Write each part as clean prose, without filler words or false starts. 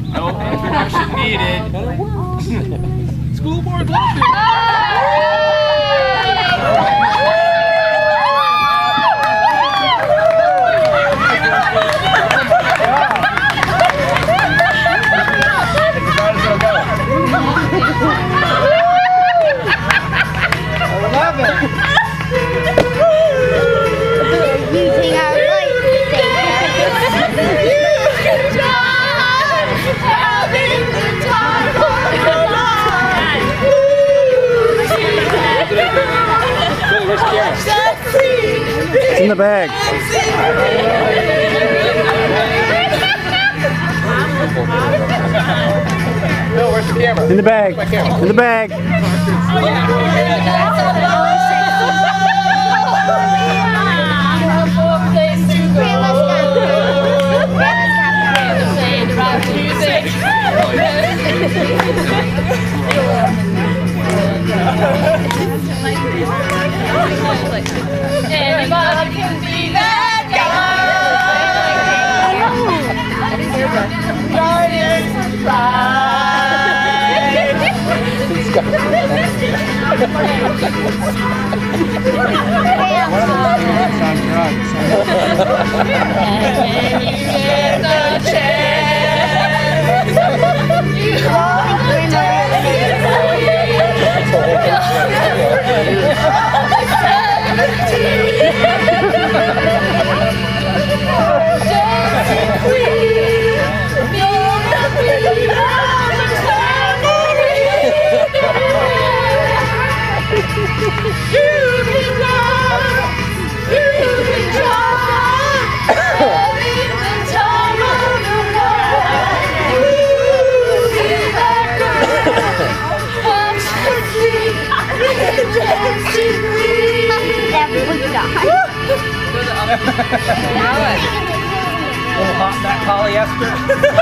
No introduction needed. School board loves it. Using our Where's the camera? It's in the bag. Bill, where's the camera? In the bag. In the bag. Anybody can be that guy. Guardian And you get the chance, you Little hot that polyester.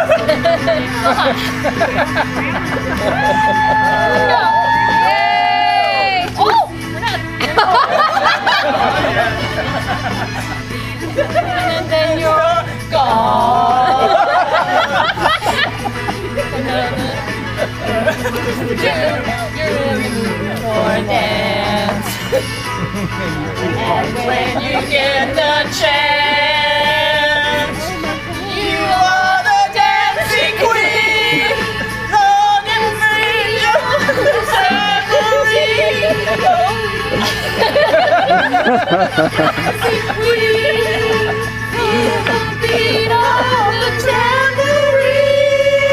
Yay! Oh! We're done. And then you're gone. You're for a dance. And when you get the chance, you are the dancing queen, long and free, dancing queen, the beat of the tambourine,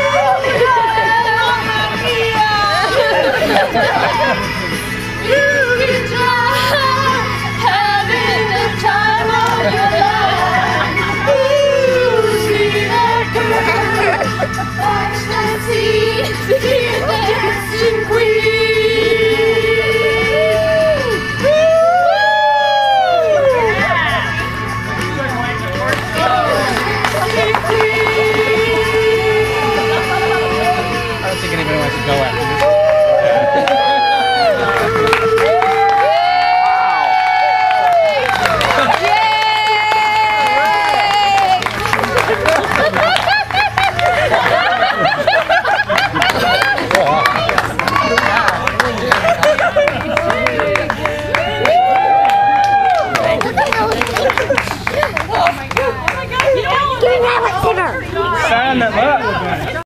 you can try having the time of your life. Ooh, see that girl, watch that scene, see the dancing queen. I don't think anybody wants to go after this. Give me that lightsaber! Sign that up.